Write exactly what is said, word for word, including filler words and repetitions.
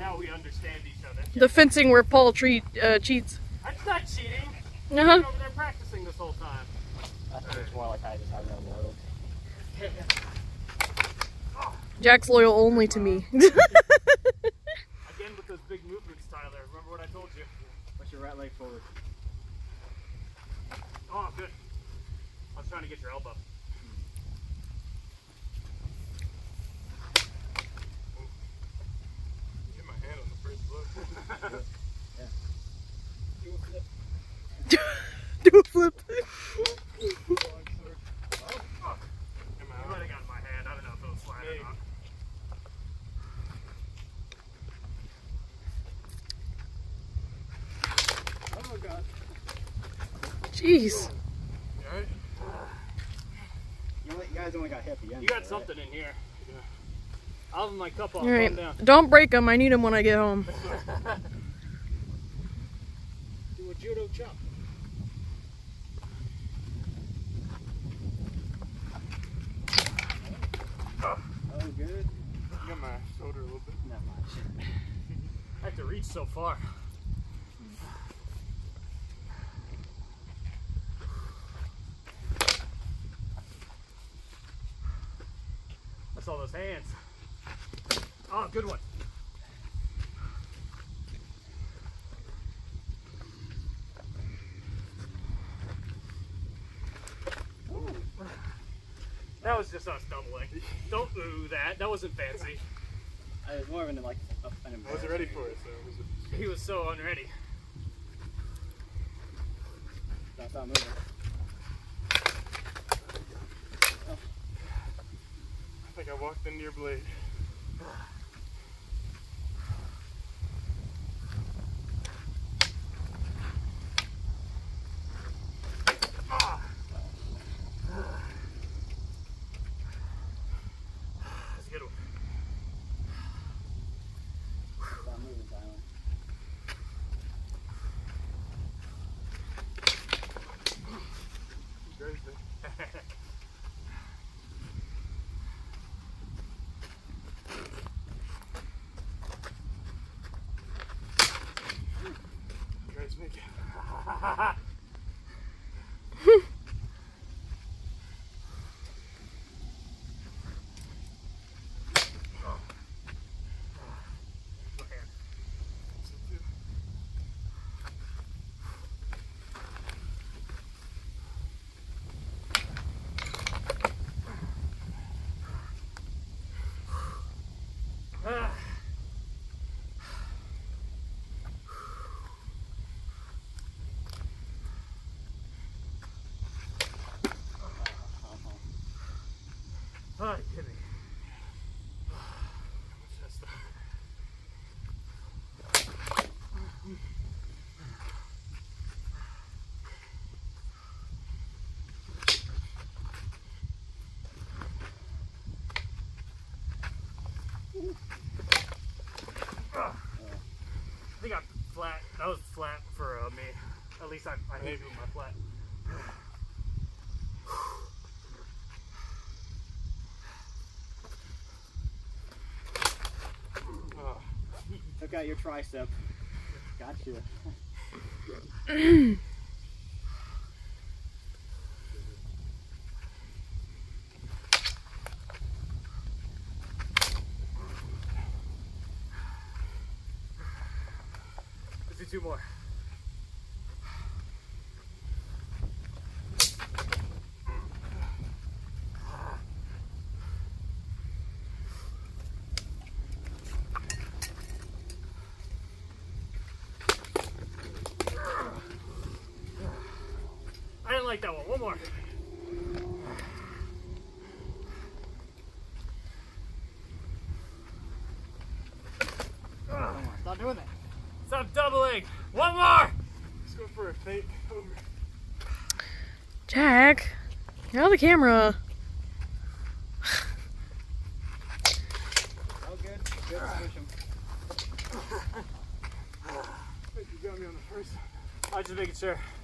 now we understand each other. The fencing where Paul treat, uh, cheats. That's not cheating. Uh-huh. I've been over there practicing this whole time. I think it's more like I just have no load. Jack's loyal only to me. Again with those big movements, Tyler. Remember what I told you? Push your right leg forward. Oh, good. I was trying to get your elbow. Get my hand on the first blow. Yeah. Do a flip. You might have got my hand. I don't know if it was flat or not. Oh god. Jeez. You alright? You, only, you guys only got hit at the end. You got right? something in here. I'll have my cup off. All right. Calm down. Don't break them. I need them when I get home. Do a judo chop. Oh, good. I got my shoulder a little bit. Not much. I have to reach so far. I saw those hands. Oh, good one. That was just us doubling. Don't ooh that. That wasn't fancy. I was more of an like a, an I wasn't ready for it, so it was a, He was so unready. That's not moving. I think I walked into your blade. That's a good one. Stop moving, Tyler. Crazy. Guys, make it. Oh, you kidding me? I think I'm flat. That was flat for uh, me. At least I, I hate doing my flat. Oh. Took out your tricep. Gotcha. Let's do two more. I didn't like that one. One more. Stop doing that. Stop doubling. One more. Let's go for a fake over. Jack, get out of the camera. Oh, good. Good. Push him. I think you got me on the first. I was just making sure.